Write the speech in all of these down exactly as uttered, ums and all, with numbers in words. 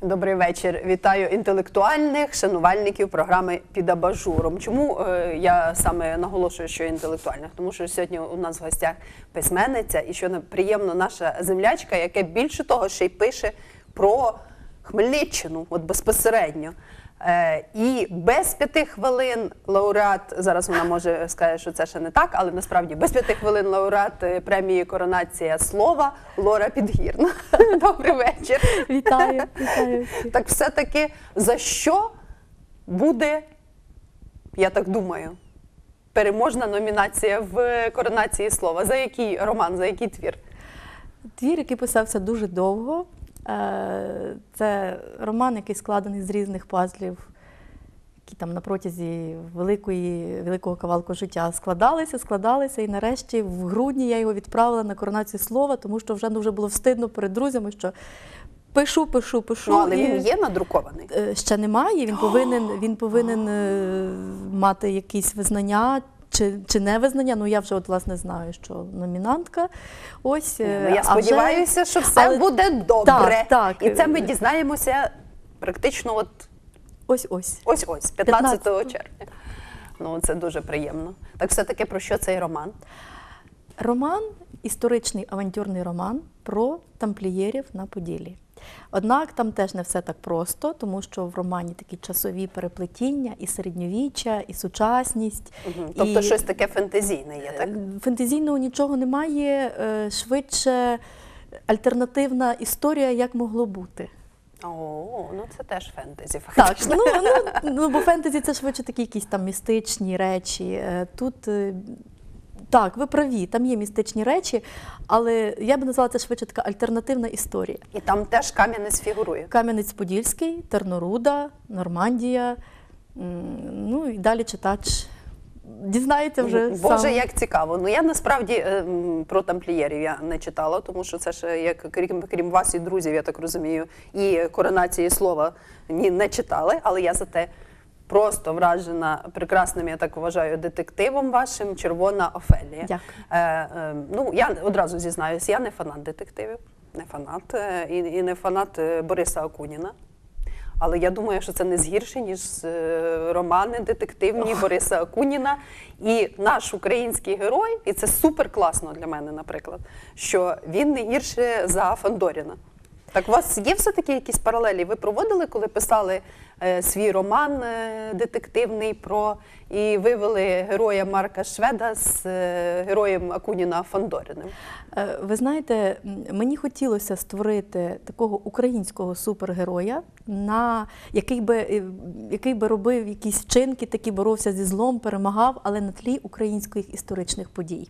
Добрий вечір. Вітаю інтелектуальних шанувальників програми «Під абажуром». Чому е, я саме наголошую, що інтелектуальних? Тому що сьогодні у нас в гостях письменниця і, що приємно, наша землячка, яка більше того ще й пише про Хмельниччину, от безпосередньо. Е, і без п'яти хвилин лауреат, зараз вона може сказати, що це ще не так, але насправді без п'яти хвилин лауреат премії «Коронація слова» Лора Підгірна. Добрий вечір. Вітаю, вітаю. Так все-таки за що буде, я так думаю, переможна номінація в «Коронації слова»? За який роман, за який твір? Твір, який писався дуже довго. Це роман, який складений з різних пазлів, які там на протязі великої, великого кавалку життя складалися, складалися. І нарешті в грудні я його відправила на «Коронацію слова», тому що вже дуже було встидно перед друзями, що пишу, пишу, пишу. Ну, але і... він є надрукований? Ще немає, він повинен, він повинен мати якісь визнання. Чи, чи не визнання, ну я вже от, власне, знаю, що номінантка. Ось, ну, я сподіваюся, вже... що все але... буде добре. Так, так. І це ми дізнаємося практично от ось-ось. Ось-ось, п'ятнадцятого червня. Ну, це дуже приємно. Так все-таки про що цей роман? Роман, історичний авантюрний роман про тамплієрів на Поділлі. Однак там теж не все так просто, тому що в романі такі часові переплетіння, і середньовіччя, і сучасність. Угу. Тобто і... щось таке фентезійне є, так? Фентезійного нічого немає, швидше альтернативна історія, як могло бути. О, ну це теж фентезі, фактично. Так, ну, ну, ну бо фентезі це швидше такі якісь там містичні речі. Тут... Так, ви праві, там є містичні речі, але я б назвала це швидше така альтернативна історія. І там теж Кам'янець фігурує? Кам'янець-Подільський, Терноруда, Нормандія, ну і далі читач дізнається вже Боже, сам. Боже, як цікаво. Ну я насправді про тамплієрів я не читала, тому що це ж, як, крім, крім вас і друзів, я так розумію, і «Коронації слова» ні, не читали, але я зате просто вражена прекрасним, я так вважаю, детективом вашим «Червона Офелія». Дякую. Е, е, ну, я одразу зізнаюсь, я не фанат детективів, не фанат, е, і, і не фанат Бориса Акуніна. Але я думаю, що це не згірше, ніж е, романи детективні Ох. Бориса Акуніна. І наш український герой, і це супер класно для мене, наприклад, що він не гірше за Фандоріна. Так у вас є все-таки якісь паралелі? Ви проводили, коли писали е, свій роман е, детективний про і вивели героя Марка Шведа з е, героєм Акуніна Фандоріним? Е, ви знаєте, мені хотілося створити такого українського супергероя, на, який, би, який би робив якісь вчинки, такі боровся зі злом, перемагав, але на тлі українських історичних подій.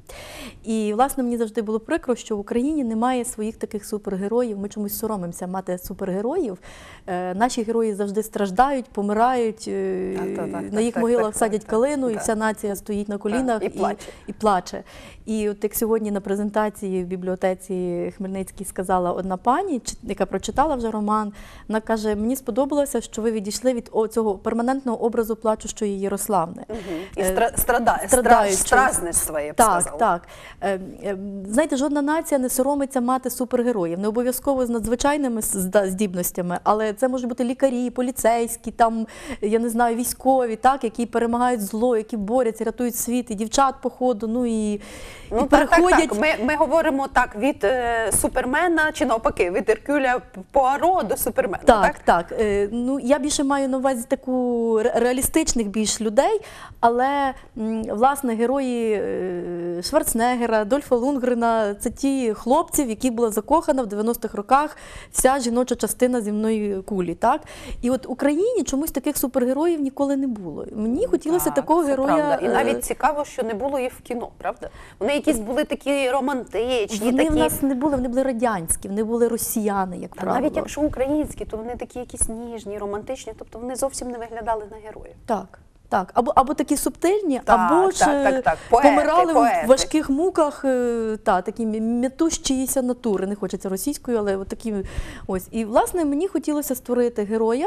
І, власне, мені завжди було прикро, що в Україні немає своїх таких супергероїв. Ми чомусь соромимося мати супергероїв. Е, наші герої завжди страждають, помирають, е, так, так, на їх так, могилах так, садять так, калину, так, і вся нація стоїть на колінах так, і, плаче. і, і плаче. І от як сьогодні на презентації в бібліотеці Хмельницькій сказала одна пані, яка прочитала вже роман, вона каже, мені сподобалося, що ви відійшли від цього перманентного образу плачущої Ярославни. Угу. І стра страдає, стражництво, я б так, сказала. Так, так. Знаєте, жодна нація не соромиться мати супергероїв. Не обов'язково з надзвичайними здібностями, але це можуть бути лікарі, поліцейські, там, я не знаю, військові, так, які перемагають зло, які борються, рятують світ, і дівчат по ходу, ну і, ну, і так, переходять... Так, так. Ми, ми говоримо так від е, Супермена, чи навпаки, від Еркюля Пуаро до Супермена, так? Так, так. Е, ну, я більше маю на увазі таку реалістичних більш людей, але, м, власне, герої е, Шварценеггера, Дольфа Лундгрена – це ті хлопці, в які була закохана в дев'яностих роках вся жіноча частина земної кулі, так? І от в Україні чомусь таких супергероїв ніколи не було. Мені хотілося так, такого героя... Правда. І навіть цікаво, що не було їх в кіно, правда? Вони якісь були такі романтичні. Вони такі... в нас не були, вони були радянські, вони були росіяни, як Та правило. навіть якщо українські, то вони такі якісь ніжні, романтичні, тобто вони зовсім не виглядали на героїв. Так. Так, або, або такі субтильні, так, або ж так, так, так. Поети, помирали поети. в важких муках, та, такі м'ятущіся натури, не хочеться російською, але от такі ось. І, власне, мені хотілося створити героя,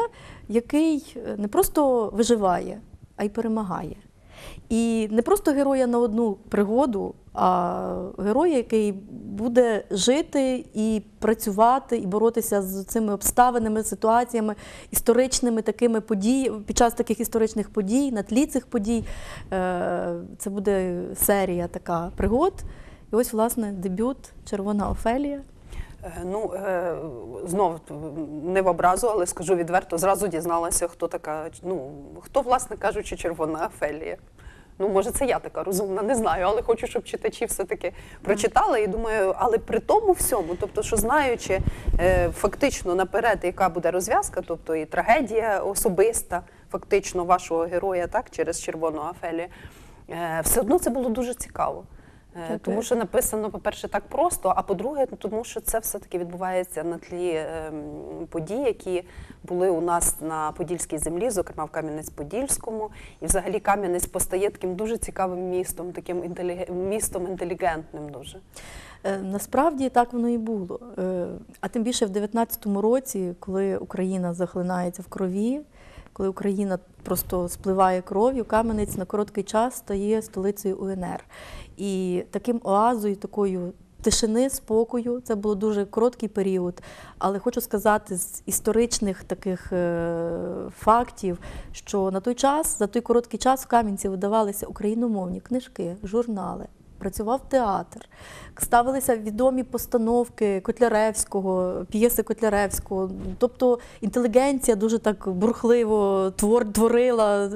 який не просто виживає, а й перемагає. І не просто героя на одну пригоду, а героя, який буде жити і працювати, і боротися з цими обставинами, ситуаціями, історичними такими подіями, під час таких історичних подій, на тлі цих подій. Е, Це буде серія така пригод. І ось, власне, дебют «Червона Офелія». Е, Ну, е, знов не в образу, але скажу відверто, зразу дізналася, хто така, ну, хто, власне кажучи, Червона Офелія. Ну, може, це я така розумна, не знаю, але хочу, щоб читачі все-таки прочитали. І думаю, але при тому всьому, тобто, що знаючи е, фактично наперед, яка буде розв'язка, тобто і трагедія особиста, фактично, вашого героя, так, через Червону Офелію, е, все одно це було дуже цікаво. Е, Тому що написано, по-перше, так просто, а по-друге, тому що це все-таки відбувається на тлі е, подій, які були у нас на Подільській землі, зокрема в Кам'янець-Подільському. І взагалі Кам'янець постає таким дуже цікавим містом, таким інтеліг... містом інтелігентним дуже. Е, Насправді так воно і було. Е, А тим більше в дев'ятнадцятому році, коли Україна захлинається в крові, коли Україна просто спливає кров'ю, Кам'янець на короткий час стає столицею У Ен Ер. І таким оазою, такою тишини, спокою, це було дуже короткий період, але хочу сказати з історичних таких е, фактів, що на той час, за той короткий час в Кам'янці видавалися україномовні книжки, журнали, працював театр, ставилися відомі постановки Котляревського, п'єси Котляревського. Тобто інтелігенція дуже так бурхливо твор, творила.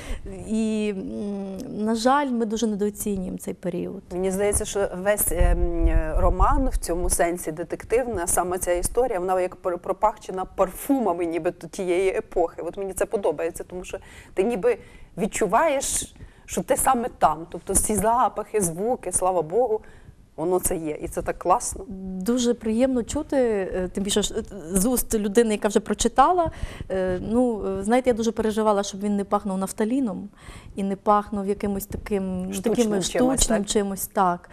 І, на жаль, ми дуже недооцінюємо цей період. Мені здається, що весь е, роман в цьому сенсі детективна, саме ця історія, вона як пропахчена парфумами ніби тієї епохи. От мені це подобається, тому що ти ніби відчуваєш, що ти саме там. Тобто всі запахи, звуки, слава Богу, воно це є. І це так класно. Дуже приємно чути, тим більше з уст людини, яка вже прочитала. Ну, знаєте, я дуже переживала, щоб він не пахнув нафталіном і не пахнув якимось таким штучним, таким чимось, штучним так? чимось. Так.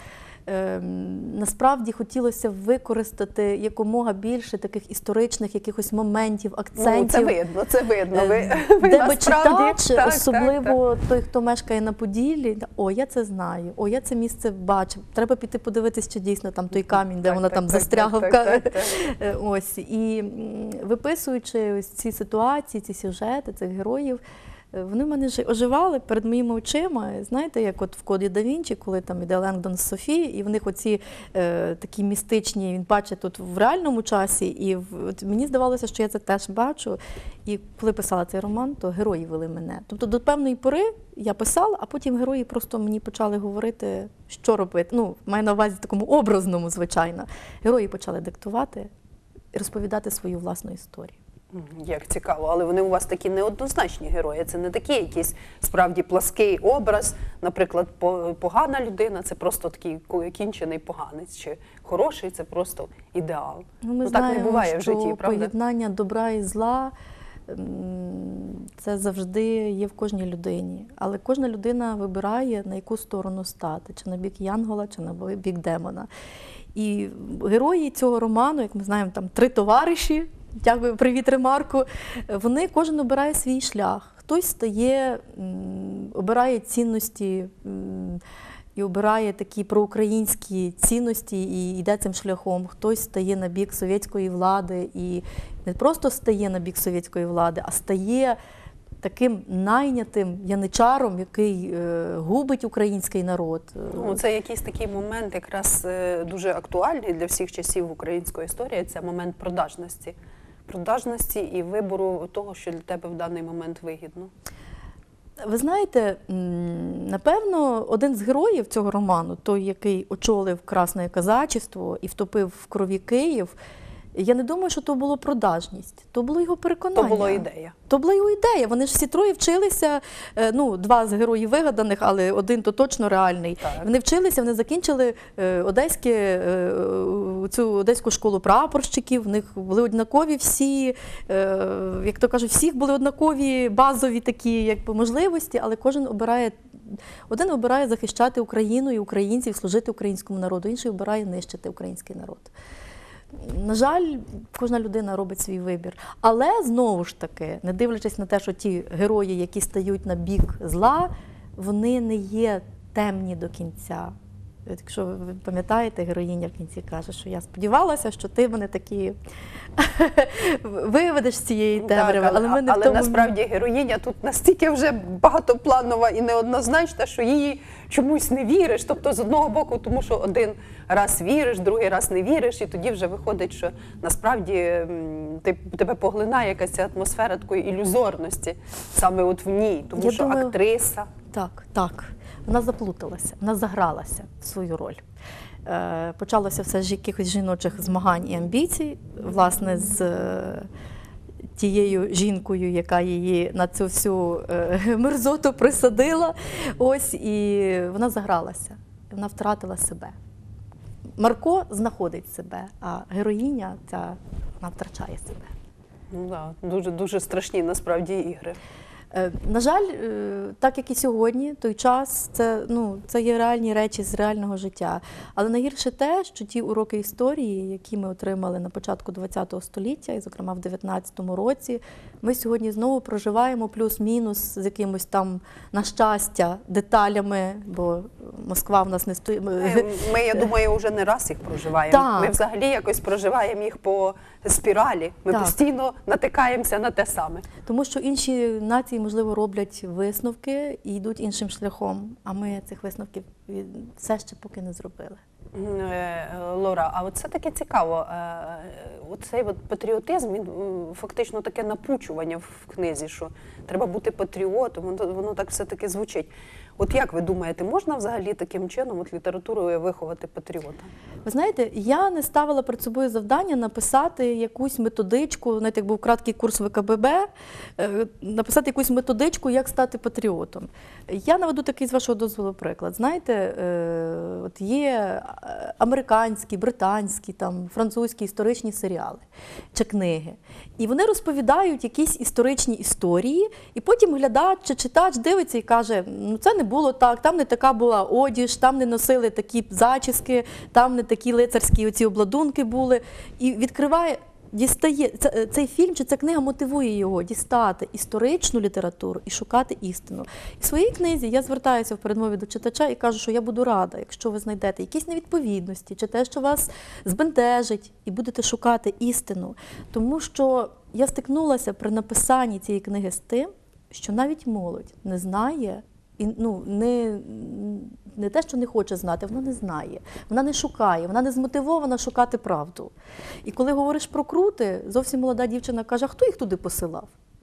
Насправді хотілося використати якомога більше таких історичних якихось моментів, акцентів. Ну, це видно, це видно. Ви, ви де би насправді, читач, так, особливо так, так. той, хто мешкає на Поділлі, о, я це знаю, о, я це місце бачив. Треба піти подивитись, чи дійсно там той камінь, де Так, вона так, там так, застрягла. так, так, так, так. Ось. І виписуючи ось ці ситуації, ці сюжети, цих героїв, вони в мене оживали перед моїми очима. Знаєте, як от в «Коді да Вінчі», коли там іде Лендон з Софі, і в них оці е, такі містичні, він бачить тут в реальному часі, і в, от мені здавалося, що я це теж бачу. І коли писала цей роман, то герої вели мене. Тобто до певної пори я писала, а потім герої просто мені почали говорити, що робити. Ну, маю на увазі такому образному, звичайно. Герої почали диктувати і розповідати свою власну історію. Як цікаво, але вони у вас такі неоднозначні герої. Це не такий якийсь справді плаский образ. Наприклад, погана людина – це просто такий кінчений поганець, чи хороший – це просто ідеал. Ну, ми ну, знаємо, так не буває в що житті, правда? поєднання добра і зла – це завжди є в кожній людині. Але кожна людина вибирає, на яку сторону стати, чи на бік Янгола, чи на бік демона. І герої цього роману, як ми знаємо, там три товариші, дякую, привіт, ремарку, вони кожен обирає свій шлях. Хтось стає, обирає цінності і обирає такі проукраїнські цінності і йде цим шляхом. Хтось стає на бік совєтської влади і не просто стає на бік совєтської влади, а стає таким найнятим яничаром, який е, губить український народ. Ну, це якийсь такий момент, якраз е, дуже актуальний для всіх часів української історії, це момент продажності. Продажності і вибору того, що для тебе в даний момент вигідно. Ви знаєте, напевно, один з героїв цього роману, той, який очолив Красне Казачество і втопив в крові Київ, я не думаю, що то було продажність, то було його переконання. То була ідея. То була його ідея. Вони ж всі троє вчилися, ну, два з героїв вигаданих, але один то точно реальний. Так. Вони вчилися, вони закінчили одеське, цю одеську школу прапорщиків, в них були однакові всі, як то кажуть, всіх були однакові базові такі якби, можливості, але кожен обирає, один обирає захищати Україну і українців, служити українському народу, інший обирає нищити український народ. На жаль, кожна людина робить свій вибір. Але, знову ж таки, не дивлячись на те, що ті герої, які стають на бік зла, вони не є темні до кінця. Якщо ви пам'ятаєте, героїня в кінці каже, що я сподівалася, що ти мене такі виведеш з цієї темряви. Так, але але ми не в але тому... насправді героїня тут настільки вже багатопланова і неоднозначна, що їй чомусь не віриш. Тобто з одного боку, тому що один раз віриш, другий раз не віриш, і тоді вже виходить, що насправді м, ти, тебе поглинає якась ця атмосфера такої ілюзорності саме от в ній, тому Я що думаю, актриса. Так, так. Вона заплуталася, вона загралася в свою роль. Е, почалося все з якихось жіночих змагань і амбіцій, власне, з е, тією жінкою, яка її на цю всю е, мерзоту присадила. Ось, і вона загралася, вона втратила себе. Марко знаходить себе, а героїня ця, вона втрачає себе. Ну, да, дуже, дуже страшні насправді ігри. Е, На жаль, е, так як і сьогодні, той час, це, ну, це є реальні речі з реального життя. Але найгірше те, що ті уроки історії, які ми отримали на початку ХХ століття, і, зокрема, в дев'ятнадцятому році, ми сьогодні знову проживаємо плюс-мінус з якимось там, на щастя, деталями, бо Москва в нас не стоїть. Ми, ми, я думаю, вже не раз їх проживаємо. Так. Ми взагалі якось проживаємо їх по спіралі. Ми Так. постійно натикаємося на те саме. Тому що інші нації, можливо, роблять висновки і йдуть іншим шляхом, а ми цих висновків все ще поки не зробили. Е, Лора, а от це таке цікаво. Е, Оцей от патріотизм, він м, фактично таке напучування в книзі, що треба бути патріотом, воно, воно так все-таки звучить. От як ви думаєте, можна взагалі таким чином от літературою виховати патріота? Ви знаєте, я не ставила перед собою завдання написати якусь методичку, знаєте, як був краткий курс В К Б Б, е, написати якусь методичку, як стати патріотом. Я наведу такий, з вашого дозволу, приклад. Знаєте, е, от є американські, британські, там, французькі історичні серіали чи книги. І вони розповідають якісь історичні історії, і потім глядач чи читач дивиться і каже, ну це не було так, там не така була одіж, там не носили такі зачіски, там не такі лицарські оці обладунки були. І відкриває, дістає, це, цей фільм чи ця книга мотивує його дістати історичну літературу і шукати істину. І в своїй книзі я звертаюся в передмові до читача і кажу, що я буду рада, якщо ви знайдете якісь невідповідності, чи те, що вас збентежить, і будете шукати істину. Тому що я стикнулася при написанні цієї книги з тим, що навіть молодь не знає, і, ну, не, не те, що не хоче знати, вона не знає, вона не шукає, вона не змотивована шукати правду. І коли говориш про крути, зовсім молода дівчина каже, а хто їх туди посилав?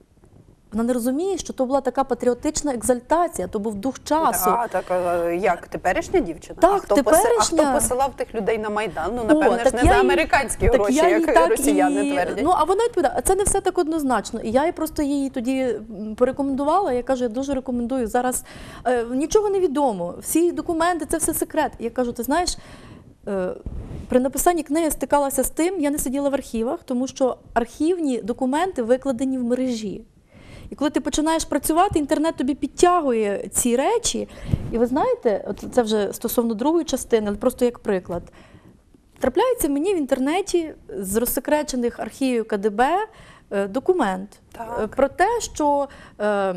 Вона не розуміє, що то була така патріотична екзальтація, то був дух часу. А, так, а як? Теперішня дівчина? Так, а, хто теперішня. Поси... а хто посилав тих людей на Майдан? Ну, напевне, О, ж не я за їй- американські так гроші, я їй як так росіяни і- твердять. Ну, а вона відповідає, а це не все так однозначно. І я їй просто її тоді м, порекомендувала, я кажу, я дуже рекомендую, зараз е, нічого не відомо, всі документи, це все секрет. І я кажу, ти знаєш, е, при написанні книги я стикалася з тим, я не сиділа в архівах, тому що архівні документи викладені в мережі. І коли ти починаєш працювати, інтернет тобі підтягує ці речі. І ви знаєте, от це вже стосовно другої частини, але просто як приклад. Трапляється мені в інтернеті з розсекречених архівів К Д Б е, документ Так. е, про те, що е,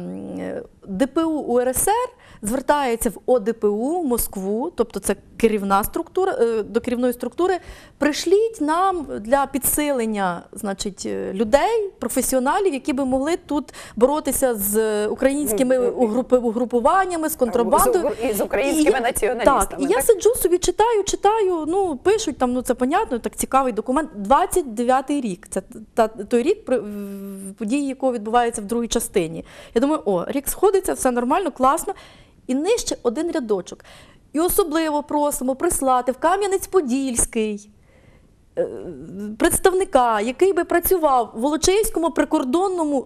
Д П У У Р С Р звертається в О Д П У Москву, тобто це керівна структура, е, до керівної структури, пришліть нам для підсилення, значить, е, людей, професіоналів, які би могли тут боротися з українськими угрупи- угрупуваннями, з контрабандою. З- І з українськими І я- націоналістами. Так, і я сиджу собі, читаю, читаю, ну, пишуть там, ну, це понятно, так цікавий документ. двадцять дев'ятий рік, це та, той рік, при- в- події якого відбуваються в другій частині. Я думаю, о, рік сходиться, все нормально, класно. І нижче один рядочок. І особливо просимо прислати в Кам'янець-Подільський е, представника, який би працював в Волочиському прикордонному.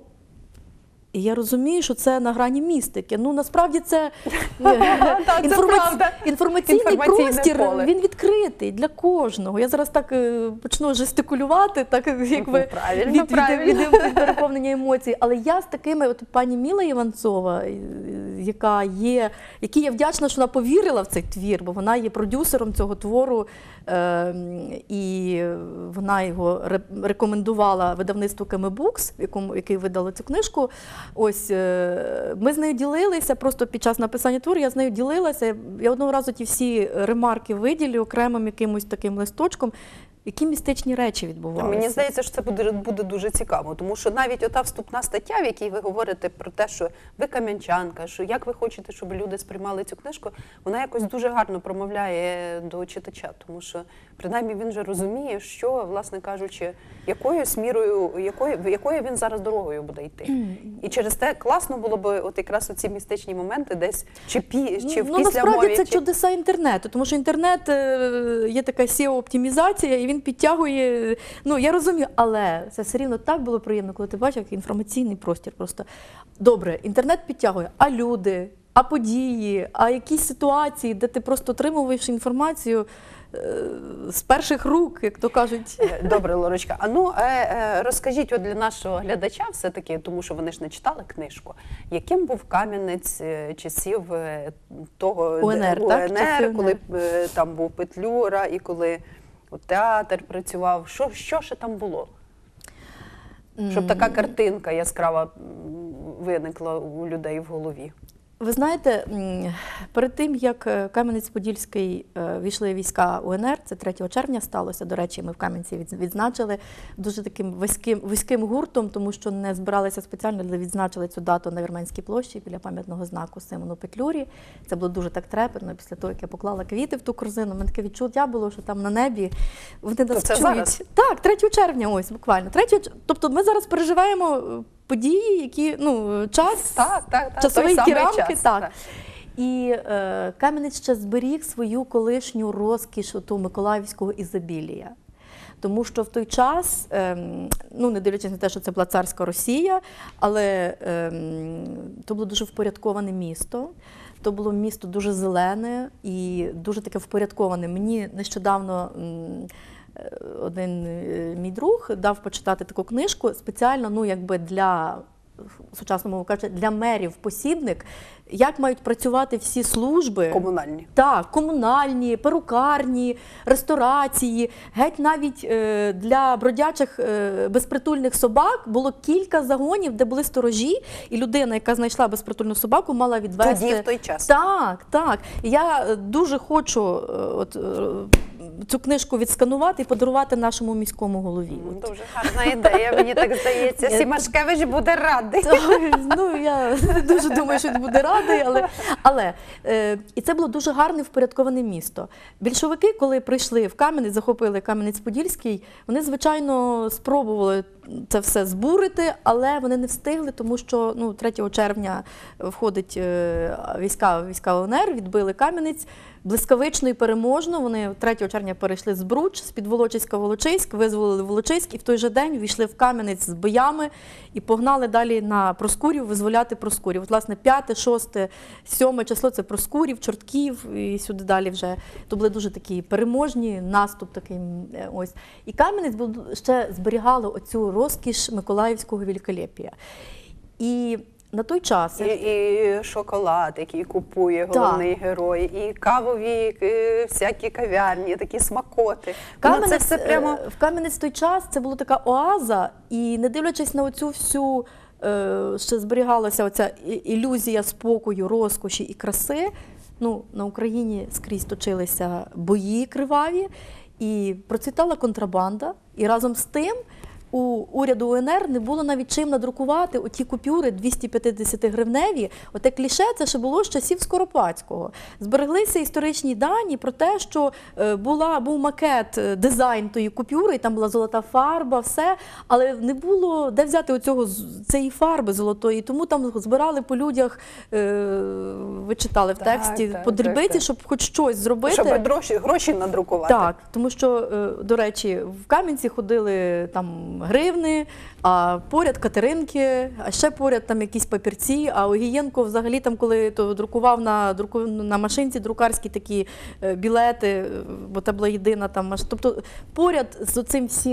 І я розумію, що це на грані містики. Ну, насправді це, Так, це правда. інформаційний Інформаційне простір, поле. він відкритий для кожного. Я зараз так е, почну жестикулювати, так якби Правильно, від, правильно. від, від переповнення емоцій. Але я з такими, от пані Міла Іванцова, яка є, якій я вдячна, що вона повірила в цей твір, бо вона є продюсером цього твору, е, і вона його ре- рекомендувала видавництву Кемебукс, якому, який видало цю книжку. Ось, е, ми з нею ділилися, просто під час написання твору я з нею ділилася. Я одного разу ті всі ремарки виділю окремим якимось таким листочком, які містичні речі відбувалися. Мені здається, що це буде, буде дуже цікаво, тому що навіть ота вступна стаття, в якій ви говорите про те, що ви кам'янчанка, що як ви хочете, щоб люди сприймали цю книжку, вона якось дуже гарно промовляє до читача, тому що принаймні він же розуміє, що, власне кажучи, якою мірою, якою, якою він зараз дорогою буде йти. І через те класно було б от якраз оці містичні моменти десь чи, пі, чи в Ну, насправді післямові. це чи... чудеса інтернету, тому що інтернет е, є така сео-оптимізація, і він підтягує, ну я розумію, але це все рівно так було приємно, коли ти бачив, як інформаційний простір просто. Добре, інтернет підтягує, а люди, а події, а якісь ситуації, де ти просто отримуєш інформацію е, з перших рук, як то кажуть. Добре, Лорочка. А ну, е, е, розкажіть от для нашого глядача все-таки, тому що вони ж не читали книжку, яким був Кам'янець е, часів е, того УНР, де- так? Часи УНР, коли УНР. е, там був Петлюра і коли от, театр працював. Що, що ще там було? Щоб така картинка яскрава м, виникла у людей в голові. Ви знаєте, м, перед тим, як е, Кам'янець-Подільський е, війшли війська УНР, це третього червня сталося, до речі, ми в Кам'янці відз- відзначили дуже таким вузьким, вузьким гуртом, тому що не збиралися спеціально, але відзначили цю дату на Вірменській площі біля пам'ятного знаку Симону Петлюрі. Це було дуже так трепетно. Після того, як я поклала квіти в ту корзину, в мене таке відчуття було, що там на небі вони нас це чують. зараз? Так, третього червня, ось буквально. третього ч- Тобто ми зараз переживаємо е, події, які, ну, час, Так, так, так. часові той ті самий рамки, час, так. І е, Кам'янець ще зберіг свою колишню розкіш оту миколаївського ізобілія. Тому що в той час, ем, ну не дивлячись на те, що це була царська Росія, але ем, то було дуже впорядковане місто. То було місто дуже зелене і дуже таке впорядковане. Мені нещодавно м, е, один е, мій друг дав почитати таку книжку спеціально, ну якби для, сучасно мову кажучи, для мерів-посібник, як мають працювати всі служби. Комунальні. Так, комунальні, перукарні, ресторації. Геть навіть е, для бродячих е, безпритульних собак було кілька загонів, де були сторожі, і людина, яка знайшла безпритульну собаку, мала відвести. Тоді, в той час. Так, так. І я е, дуже хочу е, от, е, цю книжку відсканувати і подарувати нашому міському голові. От. Дуже гарна ідея, мені так здається. Сімашкевич буде радий. Ой, ну, я дуже думаю, що він буде радий, але, але е, і це було дуже гарне впорядковане місто. Більшовики, коли прийшли в Кам'янець, захопили Кам'янець-Подільський, вони, звичайно, спробували це все збурити, але вони не встигли, тому що ну, третього червня входить е, війська, війська УНР, відбили Кам'янець. Блискавично і переможно вони третього червня перейшли з Бруч, з-під Волочиська в Волочиськ, визволили Волочиськ і в той же день війшли в Кам'янець з боями і погнали далі на Проскурів визволяти Проскурів. От, власне, п'яте, шосте, сьоме число – це Проскурів, Чортків і сюди далі вже. То були дуже такі переможні, наступ такий. Ось. І Кам'янець був, ще зберігало оцю розкіш миколаївського великолепія. І на той час... І, і шоколад, який купує головний герой, і кавові е, всякі кав'ярні, такі смакоти. Ну, це все прямо... е, В Кам'янець той час це була така оаза, і не дивлячись на оцю всю, е, ще зберігалася оця і- ілюзія спокою, розкоші і краси, ну, на Україні скрізь точилися бої криваві, і процвітала контрабанда, і разом з тим у уряду УНР не було навіть чим надрукувати оті купюри двісті п'ятдесятигривневі. Оте кліше це ще було з часів Скоропадського. Збереглися історичні дані про те, що е, була, був макет, е, дизайн тої купюри, і там була золота фарба, все, але не було де взяти оцього, з- цієї фарби золотої, тому там збирали по людях, е, ви читали в Так, тексті, так, по дрібиці, так, так. щоб хоч щось зробити. Щоб гроші, гроші надрукувати. Так, тому що, е, до речі, в Кам'янці ходили там гривни, а поряд Катеринки, а ще поряд там якісь папірці, а Огієнко взагалі там, коли то друкував на, друку, на машинці друкарські такі е, білети, е, бо це була єдина там машина. Тобто поряд з цим всім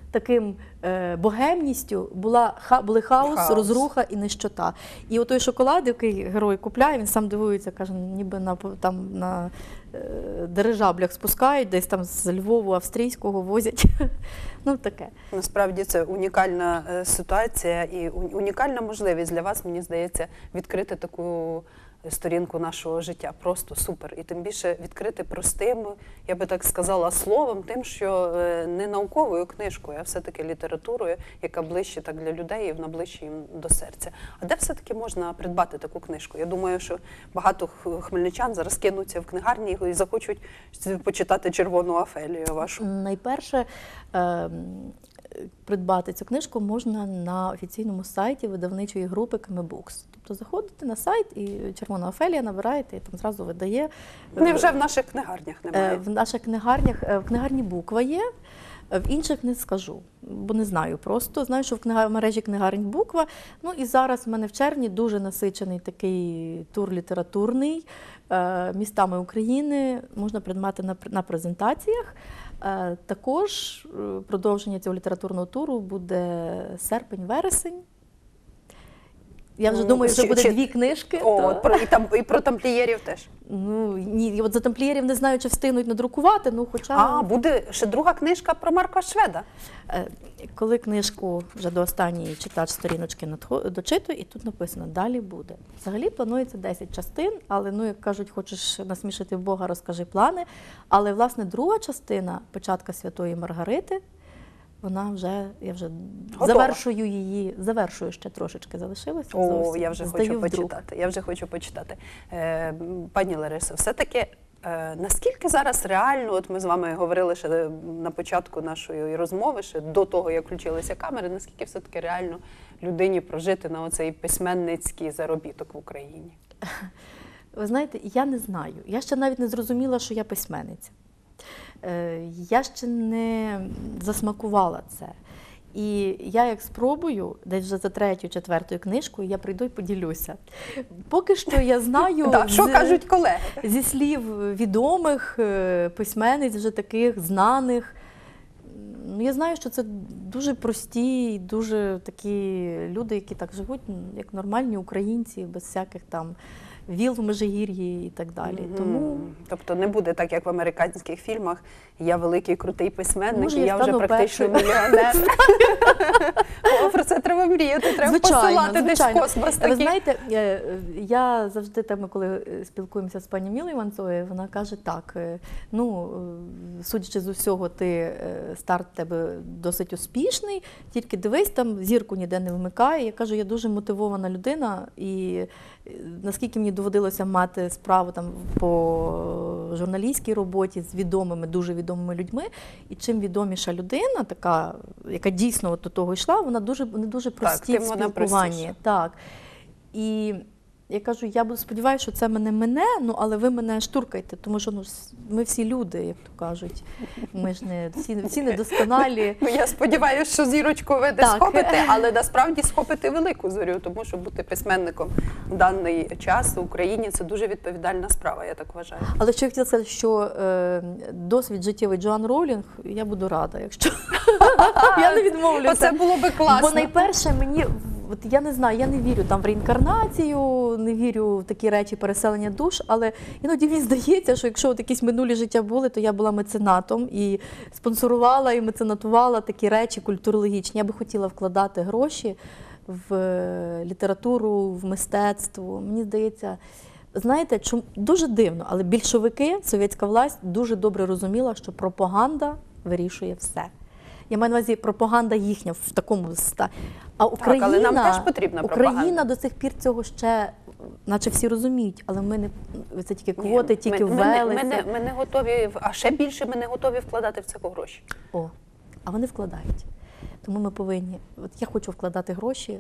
таким е, богемністю була, ха, були хаос, Хаос. розруха і нищота. І отой шоколад, який герой купляє, він сам дивується, каже, ніби на, там, на е, дирижаблях спускають, десь там з Львову австрійського возять. Ну, таке. Насправді це унікальна е, ситуація і у- унікальна можливість для вас, мені здається, відкрити таку сторінку нашого життя. Просто супер. І тим більше відкрити простим, я би так сказала, словом, тим, що е, не науковою книжкою, а все-таки літературою, яка ближче так для людей і вона ближче їм до серця. А де все-таки можна придбати таку книжку? Я думаю, що багато х- хмельничан зараз кинуться в книгарні і захочуть почитати «Червону Офелію» вашу. Найперше, е, придбати цю книжку можна на офіційному сайті видавничої групи Камебукс. Тобто заходите на сайт і «Червона Офелія» набираєте, і там зразу видає. Невже в наших книгарнях Е, немає? В наших книгарнях, е, в книгарні «Буква» є, е, в інших не скажу, бо не знаю просто. Знаю, що в, книга... в мережі книгарень «Буква». Ну і зараз в мене в червні дуже насичений такий тур літературний е, містами України. Можна придбати на, на презентаціях. Е, Також е, продовження цього літературного туру буде серпень-вересень. Я вже Ну, думаю, що чи- буде чи- дві книжки. О, то- от про, і, там, і про тамплієрів теж. Ну, ні, от за тамплієрів не знаю, чи встигнуть надрукувати, ну хоча... А, буде ще друга книжка про Марка Шведа. Е, Коли книжку вже до останньої читач сторіночки надхо- дочитує, і тут написано «Далі буде». Взагалі планується десять частин, але, ну, як кажуть, хочеш насмішити Бога, розкажи плани. Але, власне, друга частина «Печатка Святої Маргарити», вона вже, я вже Готова. завершую її, завершую ще трошечки, залишилося. О, зовсім. я вже Здаю хочу в друк. почитати. Я вже хочу почитати. Е, пані Ларисо, все-таки е, наскільки зараз реально, от ми з вами говорили ще на початку нашої розмови, ще до того, як включилися камери, наскільки все-таки реально людині прожити на оцей письменницький заробіток в Україні? Ви знаєте, я не знаю. Я ще навіть не зрозуміла, що я письменниця. Е, Я ще не засмакувала це. І я як спробую, десь вже за третю, четвертою книжкою, я прийду і поділюся. Поки що я знаю Так, що з- кажуть колеги? зі слів відомих е, письменниць, вже таких знаних. Ну, я знаю, що це дуже прості, дуже такі люди, які так живуть, як нормальні українці, без всяких там віл в Межигір'ї і так далі. Мгм. Тому Тобто не буде так, як в американських фільмах. Я великий крутий письменник, Може, і я я вже стану практично першою. мільйонер. О, про це треба мріяти, треба звичайно, посилати десь в звичайно. космос. Ви такі. знаєте, е, я завжди теми, коли е, спілкуємося з пані Мілою Іванцовою, вона каже так, е, ну, е, судячи з усього, ти, е, старт тебе досить успішний, тільки дивись, там зірку ніде не вмикає. Я кажу, я дуже мотивована людина, і е, наскільки мені доводилося мати справу там по журналістській роботі з відомими, дуже відомими людьми, і чим відоміша людина, така, яка дійсно от до того йшла, вона дуже, вони дуже прості тим в вона спілкуванні. простіша. Так. І я кажу, я буду сподіваюся, що це мене мене, ну але ви мене штуркайте, тому що ну, с- ми всі люди, як то кажуть. Ми ж не всі, всі недосконалі. Ну, я сподіваюся, що зірочку ви десь Так. схопите, але насправді схопите велику зорю, тому що бути письменником в даний час в Україні – це дуже відповідальна справа, я так вважаю. Але що я хотіла сказати, що е, досвід життєвий Джоан Роулінг, я буду рада, якщо я не відмовлюся. Оце було би класно. Бо найперше мені, от я не знаю, я не вірю там в реінкарнацію, не вірю в такі речі переселення душ, але іноді мені здається, що якщо от якісь минулі життя були, то я була меценатом і спонсорувала і меценатувала такі речі культурологічні. Я би хотіла вкладати гроші в е, літературу, в мистецтво. Мені здається, знаєте, чому дуже дивно, але більшовики, совєтська власть дуже добре розуміла, що пропаганда вирішує все. Я маю на увазі пропаганда їхня в такому ста. А Україна, але нам теж потрібна пропаганда. Україна до сих пір цього ще, наче всі розуміють, але ми не це тільки квоти, Ні, тільки ми, ми, не, ввелися. ми, не, ми не готові, в- а ще більше ми не готові вкладати в це гроші. О, а вони вкладають. Тому ми повинні. От я хочу вкладати гроші.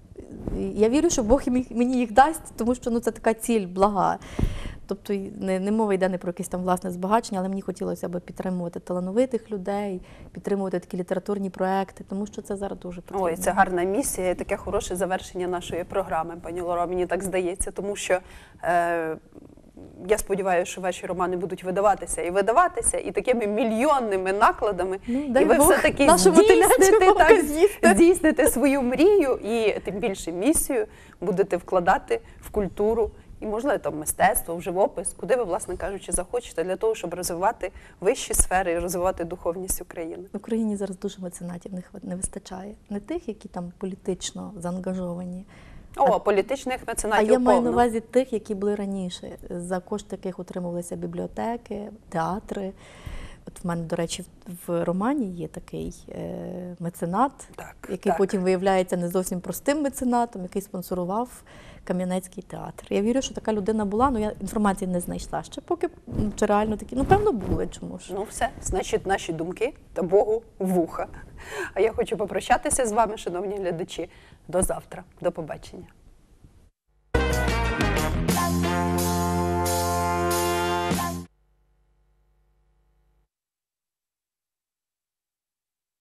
Я вірю, що Бог мі- мені їх дасть, тому що ну, це така ціль блага. Тобто не, не мова йде не про якесь там власне збагачення, але мені хотілося б підтримувати талановитих людей, підтримувати такі літературні проекти, тому що це зараз дуже потрібно. Ой, це гарна місія і таке хороше завершення нашої програми, пані Лоро, мені так здається, тому що е, я сподіваюся, що ваші романи будуть видаватися і видаватися, і такими мільйонними накладами, Ну, і дай ви Бог все-таки нашу мотиляцю здійсните, так, з'їсти. здійсните свою мрію і тим більше місію будете вкладати в культуру і, можливо, там мистецтво, в живопис, куди ви, власне кажучи, захочете, для того, щоб розвивати вищі сфери і розвивати духовність України. В Україні зараз дуже меценатів не хва- не вистачає. Не тих, які там політично заангажовані, О, політичних а меценатів я маю на повно. увазі тих, які були раніше, за кошти яких утримувалися бібліотеки, театри. От в мене, до речі, в- в романі є такий е, меценат, Так, який так. потім виявляється не зовсім простим меценатом, який спонсорував Кам'янецький театр. Я вірю, що така людина була, але я інформації не знайшла ще поки, м, чи реально такі. Ну, певно, були, чому ж. Ну все, значить, наші думки та Богу в вуха. А я хочу попрощатися з вами, шановні глядачі. До завтра. До побачення.